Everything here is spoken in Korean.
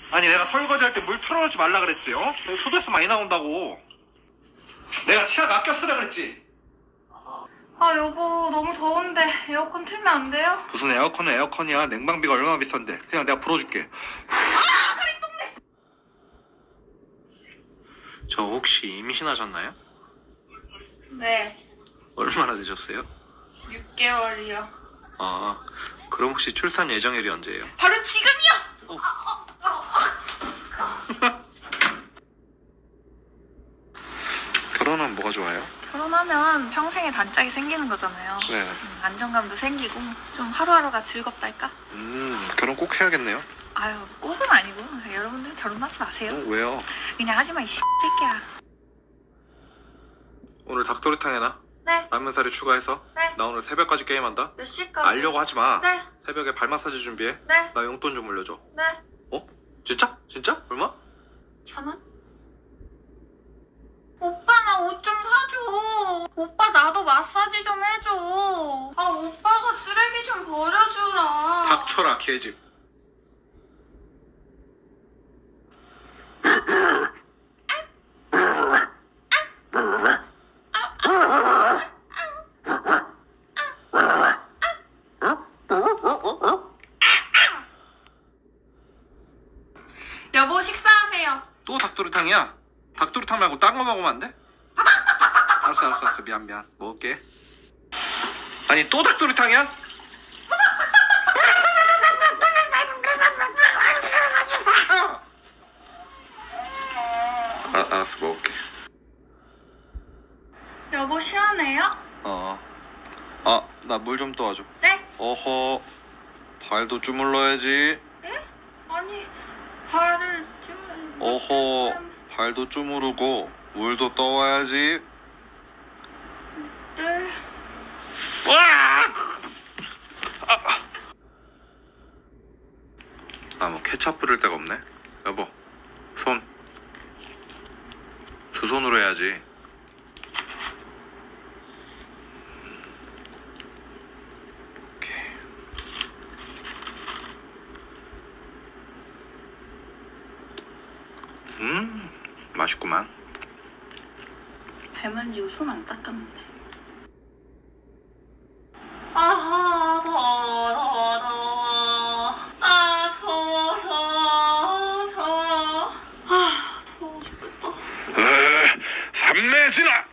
아니 내가 설거지할 때 물 틀어놓지 말라 그랬지. 소데스 많이 나온다고. 내가 치약 아껴 쓰라 그랬지. 아 여보 너무 더운데 에어컨 틀면 안 돼요? 무슨 에어컨은 에어컨이야. 냉방비가 얼마나 비싼데. 그냥 내가 불어줄게. 저 혹시 임신하셨나요? 네. 얼마나 되셨어요? 6개월이요. 아, 그럼 혹시 출산 예정일이 언제예요? 바로 지금이요! 결혼은 뭐가 좋아요? 결혼하면 평생의 단짝이 생기는 거잖아요. 네. 안정감도 생기고 좀 하루하루가 즐겁달까? 결혼 꼭 해야겠네요. 아유 꼭은 아니고 여러분들 결혼하지 마세요. 왜요? 그냥 하지마 이 새끼야. 오늘 닭도리탕 해놔. 네. 라면사리 추가해서. 네. 나 오늘 새벽까지 게임한다. 몇 시까지? 알려고 하지 마. 네. 새벽에 발 마사지 준비해. 네. 나 용돈 좀 올려줘. 네. 어? 진짜? 진짜? 얼마? 1,000원? 오빠 나 옷 좀 사줘. 오빠 나도 마사지 좀 해줘. 아 오빠가 쓰레기 좀 버려주라. 닥쳐라 개집. 여보 식사하세요. 또 닭도리탕이야? 닭도리탕 말고 딴 거 먹으면 안 돼? 알았어 미안 먹을게. 아니 또 닭도리탕이야? 알았어 먹을게. 여보 시원해요? 나 물 좀 떠와줘. 네? 어허, 발도 주물러야지. 네? 아니 발을 좀... 어허, 발도 주무르고 물도 떠와야지. 네. 뭐 케찹 뿌릴 데가 없네. 여보, 손. 두 손으로 해야지. 오케이. 맛있구만. 발 만지고 손 안 닦았는데. 아하 더워. 아 더워. 아 더워 죽겠다. 삼매진아.